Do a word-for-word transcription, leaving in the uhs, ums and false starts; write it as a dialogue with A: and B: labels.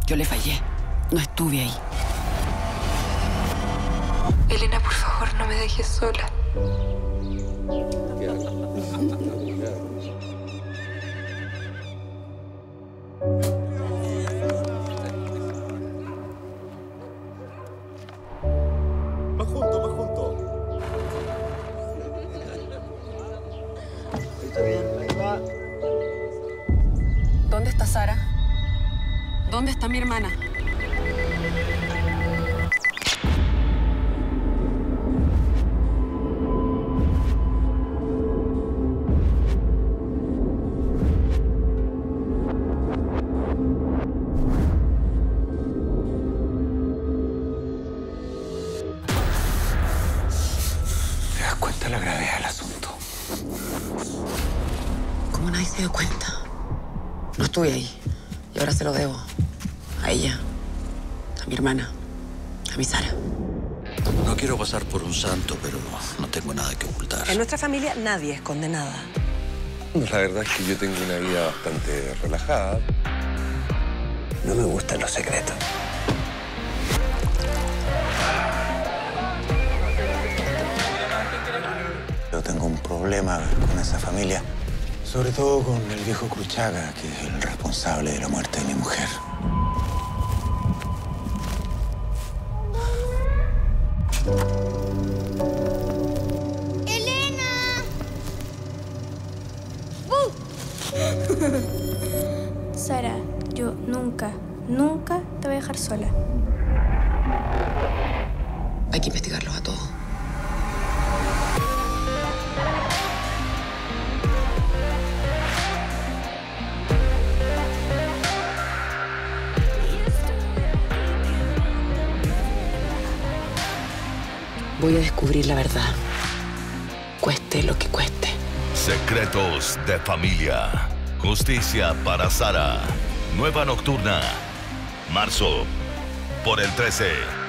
A: Yo le fallé. No estuve ahí.
B: Elena, por favor, no me dejes sola.
C: Más junto, más junto. Está bien, ahí va.
A: ¿Dónde está Sara? ¿Dónde está mi hermana?
D: ¿Te das cuenta de la gravedad del asunto?
A: ¿Cómo nadie se dio cuenta? No estuve ahí. Y ahora se lo debo. A ella. A mi hermana. A mi Sara.
D: No quiero pasar por un santo, pero no tengo nada que ocultar.
E: En nuestra familia nadie esconde nada.
C: La verdad es que yo tengo una vida bastante relajada.
D: No me gustan los secretos. Yo tengo un problema con esa familia. Sobre todo con el viejo Cruchaga, que es el responsable de la muerte de mi mujer.
F: ¡Elena! Sara, yo nunca, nunca te voy a dejar sola.
A: Hay que investigarlos a todos. Voy a descubrir la verdad. Cueste lo que cueste.
G: Secretos de familia. Justicia para Sara. Nueva nocturna. Marzo. Por el trece.